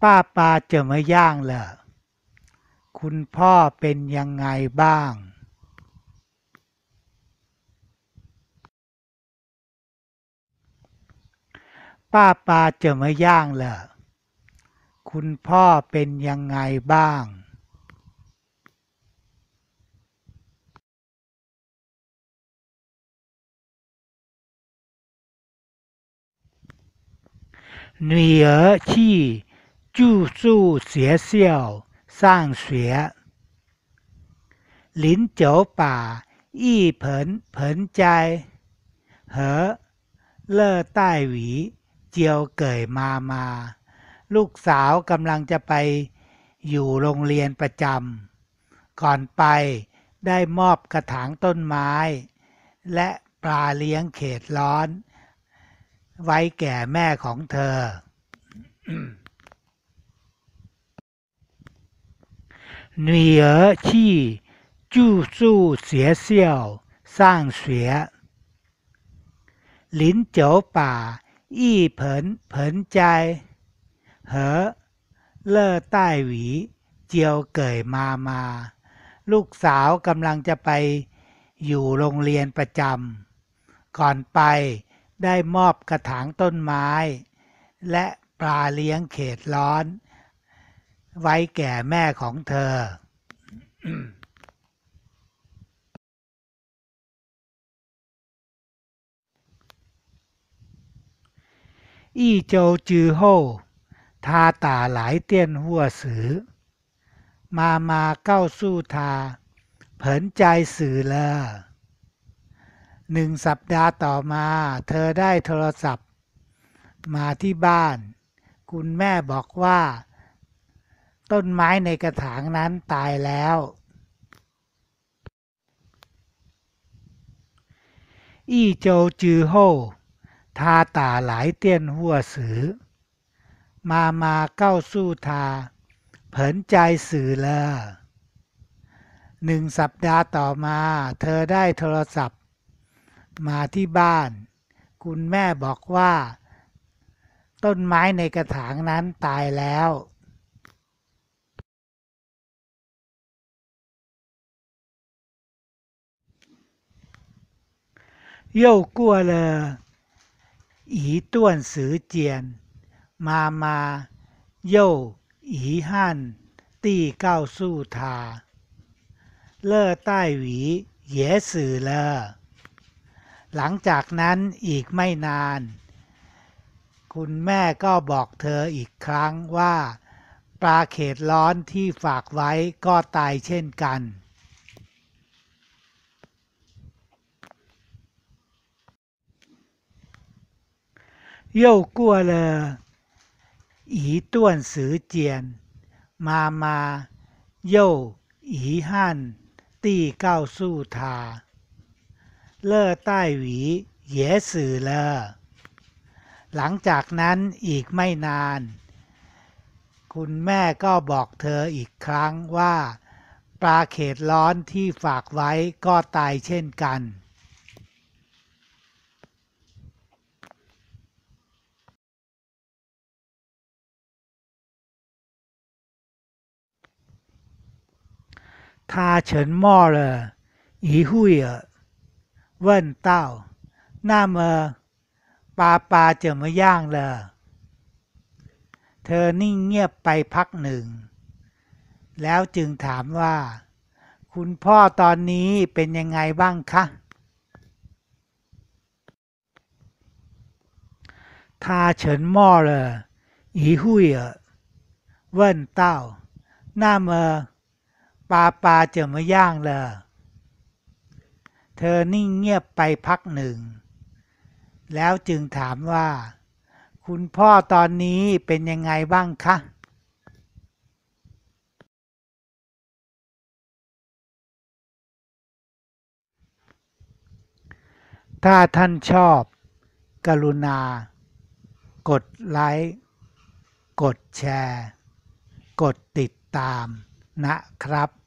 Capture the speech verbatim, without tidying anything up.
ป้าปาจะมาย่างเหรอคุณพ่อเป็นยังไงบ้างป้าปาจะมาย่างเหรอคุณพ่อเป็นยังไงบ้าง女儿去住宿学校上学临走把一盆盆栽和热带鱼交给妈妈ลูกสาวกำลังจะไปอยู่โรงเรียนประจำก่อนไปได้มอบกระถางต้นไม้และปลาเลี้ยงเขตร้อนไว้แก่แม่ของเธอ女儿去住宿学校上学临走把一盆盆栽和热带鱼交给妈妈ลูกสาวกำลังจะไปอยู่โรงเรียนประจำก่อนไปได้มอบกระถางต้นไม้และปลาเลี้ยงเขตร้อนไว้แก่แม่ของเธอ一周之后他打来电话时妈妈告诉他盆栽死了หนึ่งสัปดาห์ต่อมาเธอได้โทรศัพท์มาที่บ้านคุณแม่บอกว่าต้นไม้ในกระถางนั้นตายแล้ว一周之后他打来电话时妈妈告诉他盆栽死了หนึ่งสัปดาห์ต่อมาเธอได้โทรศัพท์มาที่บ้านคุณแม่บอกว่าต้นไม้ในกระถางนั้นตายแล้ว又过了一段时间妈妈又遗憾地告诉他热带鱼也死了หลังจากนั้นอีกไม่นานคุณแม่ก็บอกเธออีกครั้งว่าปลาเขตร้อนที่ฝากไว้ก็ตายเช่นกัน又过了一段时间妈妈又遗憾地告诉他热带鱼也死了หลังจากนั้นอีกไม่นานคุณแม่ก็บอกเธออีกครั้งว่าปลาเขตร้อนที่ฝากไว้ก็ตายเช่นกัน他沉默了一会儿问道那么ปาปาจะมาย่างเหรอเธอนิ่งเงียบไปพักหนึ่งแล้วจึงถามว่าคุณพ่อตอนนี้เป็นยังไงบ้างคะ他沉默了一会儿问道那么ปาปาจะมาย่างเหรอเธอนิ่งเงียบไปพักหนึ่งแล้วจึงถามว่าคุณพ่อตอนนี้เป็นยังไงบ้างคะถ้าท่านชอบกรุณากดไลค์กดแชร์กดติดตามนะครับ